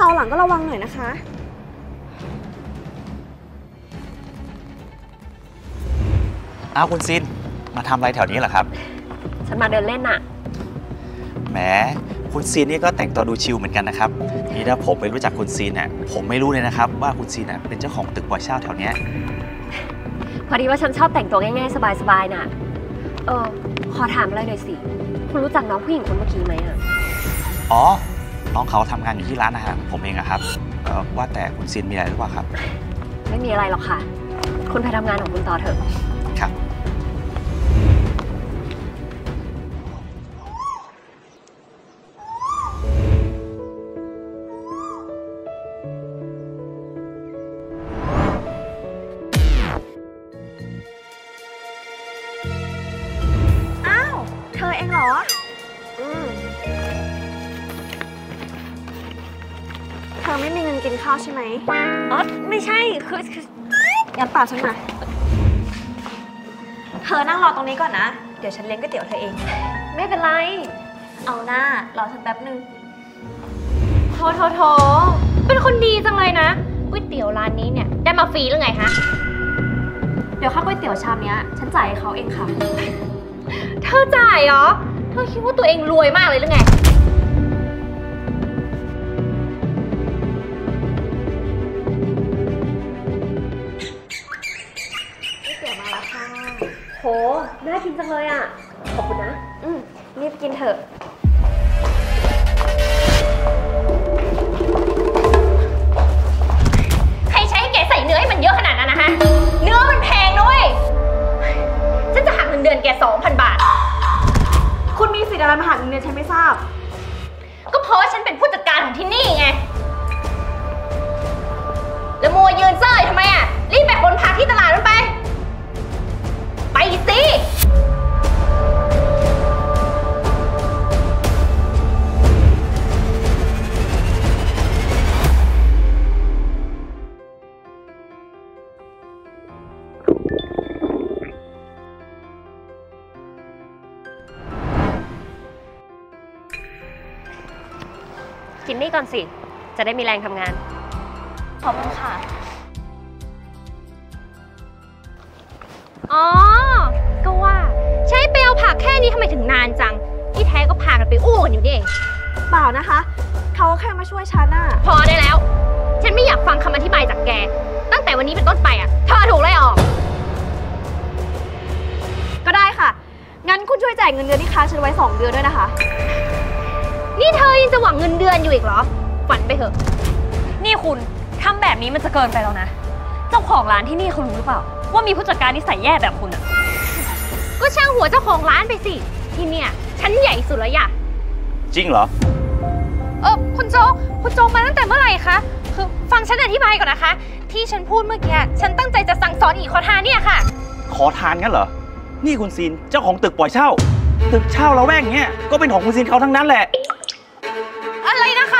ราวหลังก็ระวังหน่อยนะคะอ้าวคุณซินมาทำอะไรแถวนี้เหรอครับฉันมาเดินเล่นน่ะแหมคุณซินนี่ก็แต่งตัวดูชิลเหมือนกันนะครับนี่ถ้าผมไปรู้จักคุณซินเนี่ยผมไม่รู้เลยนะครับว่าคุณซินเป็นเจ้าของตึกปล่อยเช่าแถวนี้พอดีว่าฉันชอบแต่งตัวง่ายๆสบายๆน่ะขอถามอะไรหน่อยสิคุณรู้จักน้องผู้หญิงคนเมื่อกี้ไหมอ่ะอ๋อน้องเขาทำงานอยู่ที่ร้านอาหารผมเองอะครับว่าแต่คุณซินมีอะไรหรือเปล่าครับไม่มีอะไรหรอกค่ะคุณไปทำงานของคุณต่อเถอะครับเธอเองเหรอเธอไม่มีเงินกินข้าวใช่ไหมอ๋อไม่ใช่คืองั้นตามฉันมาเธอนั่งรอตรงนี้ก่อนนะเดี๋ยวฉันเลี้ยงก๋วยเตี๋ยวเธอเองไม่เป็นไรเอาหน้ารอฉันแป๊บนึงโถเป็นคนดีจังเลยนะก๋วยเตี๋ยวร้านนี้เนี่ยได้มาฟรีหรือไงฮะเดี๋ยวค่าก๋วยเตี๋ยวชามนี้ฉันจ่ายให้เขาเองค่ะเธอจ่ายเหรอเธอคิดว่าตัวเองรวยมากเลยหรือไงเตี๋ยวมาแล้วค่ะโหน่ากินจังเลยอ่ะขอบคุณนะรีบกินเถอะใครใช้ให้แกใส่เนื้อให้มันเยอะขนาดนั้นนะฮะเนื้อมันแพงด้วยฉันจะหักเงินเดือนแก 2,000 บาทคุณมีสิทธิ์อะไรมาหักเงินเดือนฉันไม่ทราบก็เพราะว่าฉันเป็นผู้จัดการของที่นี่ไงแล้วมัวยืนเซ่อทำไมอ่ะรีบไปคนพักที่ตลาดนั้นไปสิกินนี่ก่อนสิจะได้มีแรงทำงานขอบคุณค่ะอ๋อก็ว่าใช้ไปเอาผักแค่นี้ทำไมถึงนานจังที่แท้ก็พากันไปอู้กันอยู่นี่เองเปล่านะคะเขาแค่มาช่วยฉันน่ะพอได้แล้วฉันไม่อยากฟังคำอธิบายจากแกตั้งแต่วันนี้เป็นต้นไปอ่ะเธอถูกไล่ออกก็ได้ค่ะงั้นคุณช่วยจ่ายเงินเดือนที่ค้างฉันไว้2 เดือนด้วยนะคะนี่เธอยังจะหวังเงินเดือนอยู่อีกเหรอฝันไปเถอะนี่คุณทำแบบนี้มันจะเกินไปแล้วนะเจ้าของร้านที่นี่เขารู้หรือเปล่าว่ามีผู้จัดการนิสัยแย่แบบคุณอ่ะก็ช่างหัวเจ้าของร้านไปสิที่เนี่ยฉันใหญ่สุดแล้วอย่าจริงเหรอคุณโจ๊กมาตั้งแต่เมื่อไหร่คะคือฟังฉันอธิบายก่อนนะคะที่ฉันพูดเมื่อกี้ฉันตั้งใจจะสั่งสอนอีกขอทานเนี่ยค่ะขอทานงั้นเหรอนี่คุณซินเจ้าของตึกปล่อยเช่าตึกเช่าละแวกเนี้ยก็เป็นของคุณซินเขาทั้งนั้นแหละอะไรนะคะ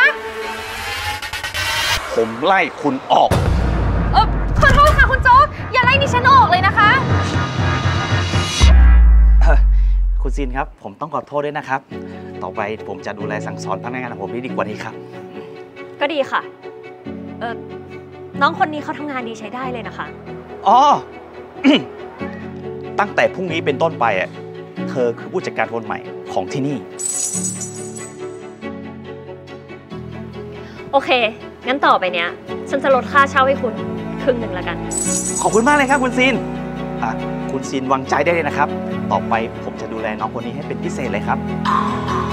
ผมไล่คุณออกขอโทษค่ะคุณโจ๊กอย่าไล่ดิฉันออกเลยนะคะคุณซินครับผมต้องขอโทษด้วยนะครับต่อไปผมจะดูแลสั่งสอนพนักงานของผมให้ดีกว่านี้ครับก็ดีค่ะน้องคนนี้เขาทำงานดีใช้ได้เลยนะคะอ๋อ ตั้งแต่พรุ่งนี้เป็นต้นไปเธอคือผู้จัดการคนใหม่ของที่นี่โอเคงั้นต่อไปเนี้ยฉันจะลดค่าเช่าให้คุณ1/2แล้วกันขอบคุณมากเลยครับคุณซินคุณซินวางใจได้เลยนะครับต่อไปผมจะดูแลน้องคนนี้ให้เป็นพิเศษเลยครับ